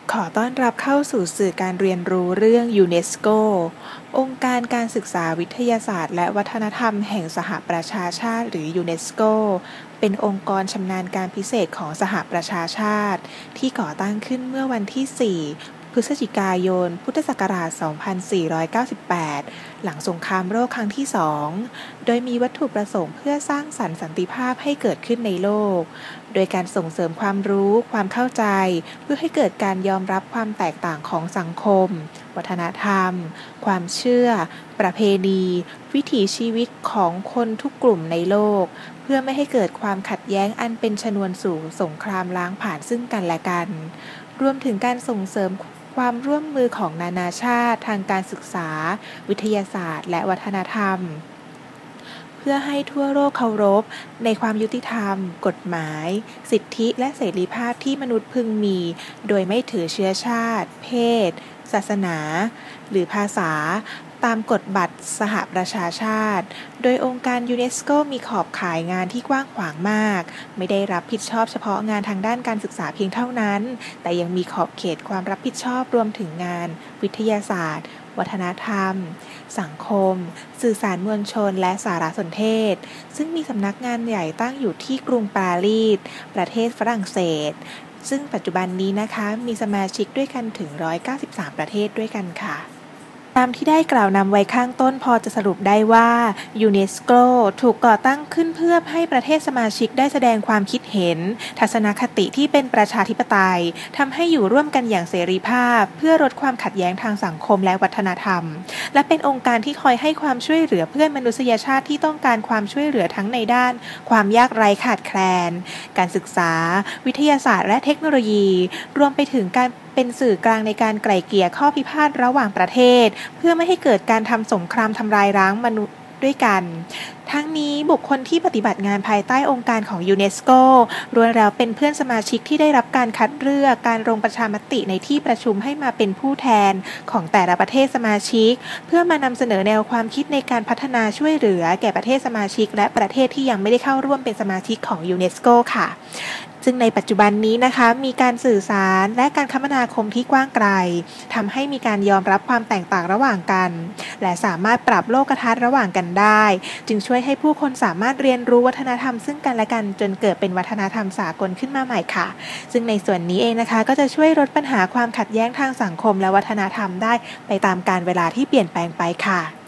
ขอต้อนรับเข้าสู่สื่อการเรียนรู้เรื่องยูเนสโกองค์การการศึกษาวิทยาศาสตร์และวัฒนธรรมแห่งสหประชาชาติหรือยูเนสโกเป็นองค์กรชำนาญการพิเศษของสหประชาชาติที่ก่อตั้งขึ้นเมื่อวันที่ 4 พฤศจิกายน พุทธศักราช 2498 หลังสงครามโลกครั้งที่ 2 โดยมีวัตถุประสงค์เพื่อสร้างสรรค์สันติภาพให้เกิดขึ้นในโลกโดยการส่งเสริมความรู้ความเข้าใจเพื่อให้เกิดการยอมรับความแตกต่างของสังคมวัฒนธรรมความเชื่อประเพณีวิถีชีวิตของคนทุกกลุ่มในโลกเพื่อไม่ให้เกิดความขัดแย้งอันเป็นชนวนสู่สงครามล้างผ่านซึ่งกันและกันรวมถึงการส่งเสริมความร่วมมือของนานาชาติทางการศึกษาวิทยาศาสตร์และวัฒนธรรมเพื่อให้ทั่วโลกเคารพในความยุติธรรมกฎหมายสิทธิและเสรีภาพที่มนุษย์พึงมีโดยไม่ถือเชื้อชาติเพศศาสนาหรือภาษาตามกฎบัตรสหประชาชาติโดยองค์การยูเนสโกมีขอบข่ายงานที่กว้างขวางมากไม่ได้รับผิดชอบเฉพาะงานทางด้านการศึกษาเพียงเท่านั้นแต่ยังมีขอบเขตความรับผิดชอบรวมถึงงานวิทยาศาสตร์วัฒนธรรมสังคมสื่อสารมวลชนและสารสนเทศซึ่งมีสำนักงานใหญ่ตั้งอยู่ที่กรุงปารีสประเทศฝรั่งเศสซึ่งปัจจุบันนี้นะคะมีสมาชิกด้วยกันถึง193ประเทศด้วยกันค่ะตามที่ได้กล่าวนำไว้ข้างต้นพอจะสรุปได้ว่ายูเนสโกถูกก่อตั้งขึ้นเพื่อให้ประเทศสมาชิกได้แสดงความคิดเห็นทัศนคติที่เป็นประชาธิปไตยทำให้อยู่ร่วมกันอย่างเสรีภาพเพื่อลดความขัดแย้งทางสังคมและวัฒนธรรมและเป็นองค์การที่คอยให้ความช่วยเหลือเพื่อนมนุษยชาติที่ต้องการความช่วยเหลือทั้งในด้านความยากไร้ขาดแคลนการศึกษาวิทยาศาสตร์และเทคโนโลยีรวมไปถึงการเป็นสื่อกลางในการไกล่เกลี่ยข้อพิพาทระหว่างประเทศเพื่อไม่ให้เกิดการทำสงครามทำลายล้างมนุษย์ด้วยกันทั้งนี้บุคคลที่ปฏิบัติงานภายใต้องค์การของยูเนสโกล้วนแล้วเป็นเพื่อนสมาชิกที่ได้รับการคัดเลือกการลงประชามติในที่ประชุมให้มาเป็นผู้แทนของแต่ละประเทศสมาชิกเพื่อมานำเสนอแนวความคิดในการพัฒนาช่วยเหลือแก่ประเทศสมาชิกและประเทศที่ยังไม่ได้เข้าร่วมเป็นสมาชิกของยูเนสโกค่ะซึ่งในปัจจุบันนี้นะคะมีการสื่อสารและการคมนาคมที่กว้างไกลทำให้มีการยอมรับความแตกต่างระหว่างกันและสามารถปรับโลกทัศน์ระหว่างกันได้จึงช่วยให้ผู้คนสามารถเรียนรู้วัฒนธรรมซึ่งกันและกันจนเกิดเป็นวัฒนธรรมสากลขึ้นมาใหม่ค่ะซึ่งในส่วนนี้เองนะคะก็จะช่วยลดปัญหาความขัดแย้งทางสังคมและวัฒนธรรมได้ไปตามกาลเวลาที่เปลี่ยนแปลงไปค่ะ